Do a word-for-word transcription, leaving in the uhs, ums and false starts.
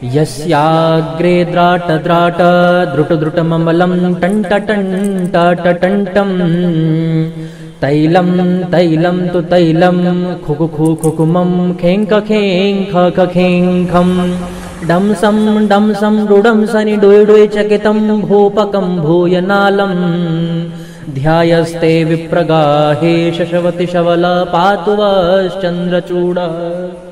यस्याग्रे द्राट द्राट द्रुट द्रुटममलं टंटटंटटंटं तैलं तैलं तु तैलं खुकु खुकुमं खेंक खेंख खेंखं डंसं डंसं रुडं सनि डुय् डुय् चकितं भूपकं भूयनालं ध्यायस्ते विप्रगाहे शशवति शवला पातु वश्चन्द्रचूड।